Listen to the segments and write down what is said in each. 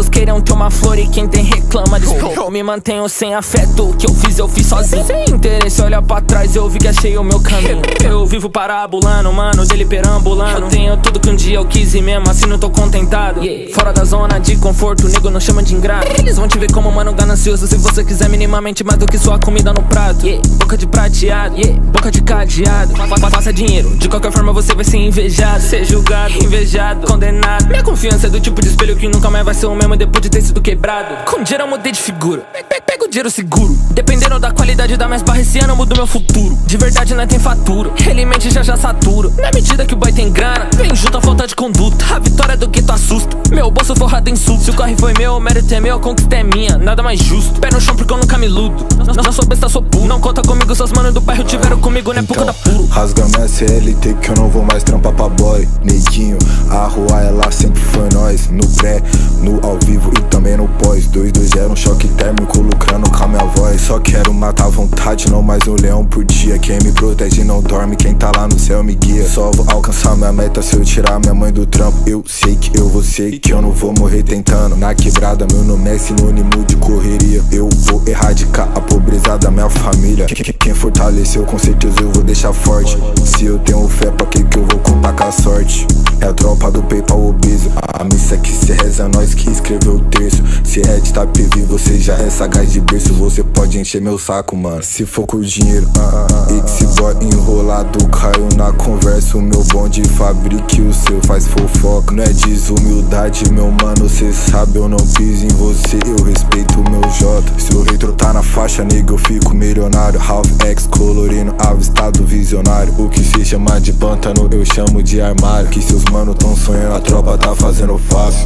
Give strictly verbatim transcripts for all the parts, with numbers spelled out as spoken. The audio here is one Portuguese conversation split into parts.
Quantos queriam ter uma flor e quem tem reclama de espinho? Eu me mantenho sem afeto, o que eu fiz eu fiz sozinho. Sem interesse, olha pra trás, eu vi que achei o meu caminho. Eu vivo parabulando, mano, dele perambulando. Eu tenho tudo que um dia eu quis e mesmo assim não tô contentado. Yeah. Fora da zona de conforto, o nego não chama de ingrato. Eles vão te ver como mano ganancioso se você quiser minimamente mais do que sua comida no prato. Yeah. Boca de prateado, yeah. Boca de cadeado. Fa faça dinheiro, de qualquer forma você vai ser invejado, ser julgado, invejado, condenado. Minha confiança é do tipo de espelho que nunca mais vai ser o mesmo depois de ter sido quebrado. Com dinheiro eu mudei de figura, pega o dinheiro seguro. Dependendo da qualidade da minhas barras, esse ano eu mudo meu futuro. De verdade não tem fatura, ele mente já já satura. Na medida que o boy tem grana, vem junto a falta de conduta. A vitória do gueto assusta, meu bolso forrado em sul. Se o corre foi meu, o mérito é meu, a conquista é minha, nada mais justo. Pé no chão porque eu nunca me iludo, não, não sou besta, sou puro. Não conta comigo, seus manos do bairro tiveram comigo, não é pouco da puro. Rasga minha C L T que eu não vou mais trampar pra boy. Neguinho, a rua ela sempre foi nós. No pré, no ao vivo e também no pós. Dois, dois era um choque térmico lucrando com a minha voz. Só quero matar à vontade, não mais um leão por dia. Quem me protege não dorme, quem tá lá no céu me guia. Só vou alcançar minha meta se eu tirar minha mãe do trampo. Eu sei que eu vou ser, que eu não vou morrer tentando. Na quebrada meu nome é sinônimo de correria. Eu vou erradicar a pobreza da minha família. Quem fortaleceu com certeza eu vou deixar forte. Se eu tenho fé, pra que que eu vou contar com a sorte? É a tropa do PayPal obeso. A missa que se reza, nós que escreveu o terço. Se é de P V, você já é sagaz de berço. Você pode encher meu saco, mano, se for com dinheiro. ah, ah, ah, Esse boy enrolado caiu na conversa. O meu bonde fabrique o seu, faz fofoca. Não é desumildade, meu mano, cê sabe eu não piso em você. Eu respeito o meu Jota. Se o retro tá na faixa, nega, eu fico milionário. Half X colorino, avistado visionário. O que se chama de pântano, eu chamo de armário. Que seus mano tão sonhando, a tropa tá fazendo fácil.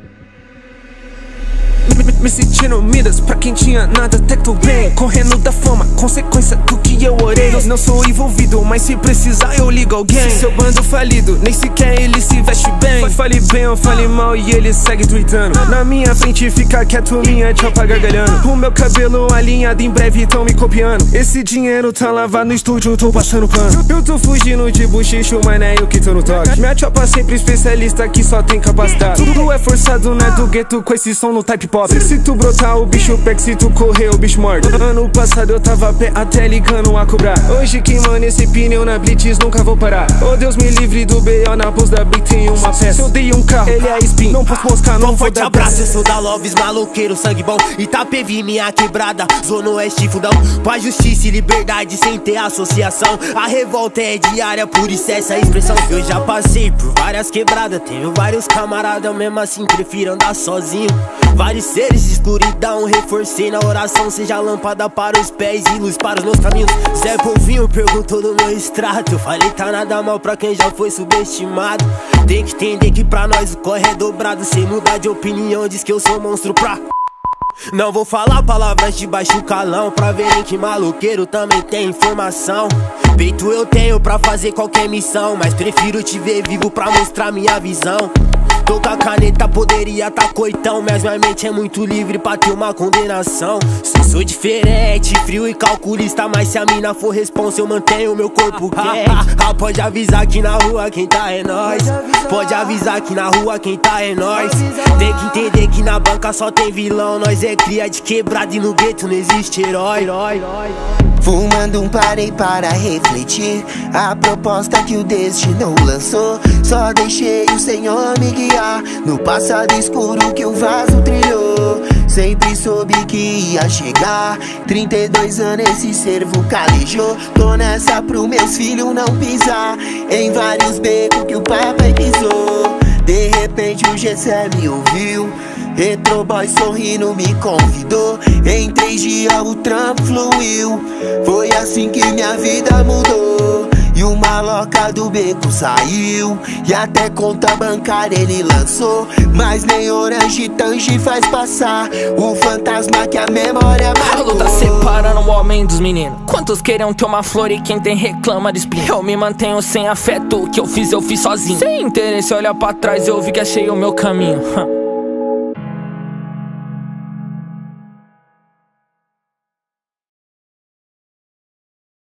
Me sentindo Midas, pra quem tinha nada até que tô bem. Correndo da fama, consequência do que eu orei. Não sou envolvido, mas se precisar eu ligo alguém. Se seu bando falido, nem sequer ele se veste bem. Fale bem ou fale mal e ele segue tweetando. Na minha frente fica quieto, minha tropa gargalhando. O meu cabelo alinhado, em breve tão me copiando. Esse dinheiro tá lavado no estúdio, tô passando pano. Eu tô fugindo de buchicho, mas não é eu que tô no toque. Minha tropa sempre especialista que só tem capacidade. Tudo é forçado, não é do gueto com esse som no type pop. Se tu brotar o bicho pega, se tu correr o bicho morde. Ano passado eu tava a pé até ligando a cobrar. Hoje queimando esse pneu na blitz, nunca vou parar. Oh Deus me livre do B O, na pose da Big tem uma peça. Se eu dei um carro, ele é spin, não posso moscar, não vou dar abraço, eu sou da Loves, maloqueiro, sangue bom. Itapevi, minha quebrada, Zona Oeste, fundão. Paz, justiça e liberdade sem ter associação. A revolta é diária, por isso essa expressão. Eu já passei por várias quebradas, tenho vários camaradas, mesmo assim prefiro andar sozinho. Vários seres de escuridão, reforcei na oração. Seja lâmpada para os pés e luz para os meus caminhos. Zé Povinho perguntou do meu extrato. Eu falei tá nada mal pra quem já foi subestimado. Tem que entender que pra nós o corre é dobrado. Sem mudar de opinião, diz que eu sou monstro pra... Não vou falar palavras de baixo calão, pra verem que maloqueiro também tem informação. Peito eu tenho pra fazer qualquer missão, mas prefiro te ver vivo pra mostrar minha visão. Tô com a caneta, poderia tá coitão, mas minha mente é muito livre pra ter uma condenação. Sou, sou diferente, frio e calculista, mas se a mina for responsa eu mantenho meu corpo quente. Ah, pode avisar que na rua quem tá é nós. Pode avisar que na rua quem tá é nós. Tem que entender que na banca só tem vilão. Nós é cria de quebrada e no gueto não existe herói. Fumando um parei para refletir a proposta que o destino lançou. Só deixei o Senhor me guiar no passado escuro que o vaso trilhou. Sempre soube que ia chegar, trinta e dois anos esse servo calejou. Tô nessa pro meus filhos não pisar em vários becos que o papai pisou. De repente o Gessé me ouviu, Retroboy sorrindo me convidou. Em três dias o trampo fluiu. Foi assim que minha vida mudou. E o maloca do beco saiu, e até conta bancária ele lançou. Mas nem Orange Tange faz passar o fantasma que a memória marcou. A luta separando o homem dos meninos. Quantos queriam ter uma flor e quem tem reclama de espinho? Eu me mantenho sem afeto, o que eu fiz eu fiz sozinho. Sem interesse, olha pra trás, eu vi que achei o meu caminho.